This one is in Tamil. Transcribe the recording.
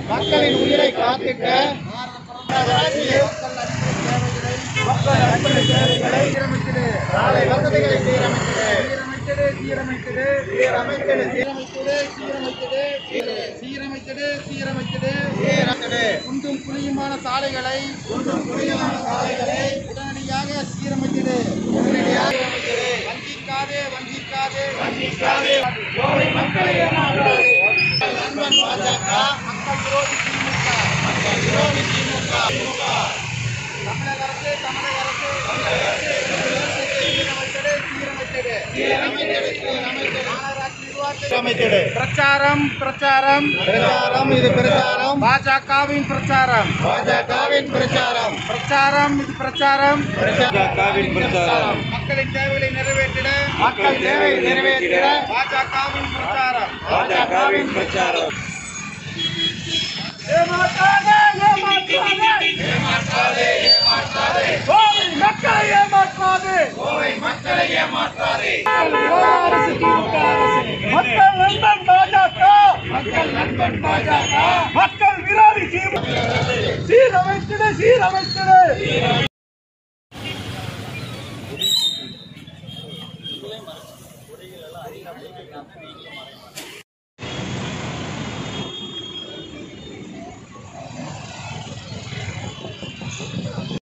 மக்களின் உயிரை காத்திட்ட மக்கள் அடிப்படை தேவைகளை சீரமைத்திடு. சாலை வசதிகளை சீரமைத்திடு. குண்டும் குழியுமான சாலைகளை உடனடியாக சீரமைத்திடு. வஞ்சிக்காதே. கோவை மக்களை ஏமாற்றாதே. நண்பன் பாஜக, மக்கள் விரோதி திமுக. தமிழக அரசு சீரமைத்திடு. பிரச்சாரம் இது பிரச்சாரம். பாஜகவின் பிரச்சாரம். மக்களின் தேவைகளை நிறைவேற்றிட பாஜகவின் பிரச்சாரம். ஏமாற்றாதே. கோவை மக்களை ஏமாற்றாதே. மக்கள் நண்பன் பாஜக. மக்கள் விரோதி திமுக. சீரமைத்திடு.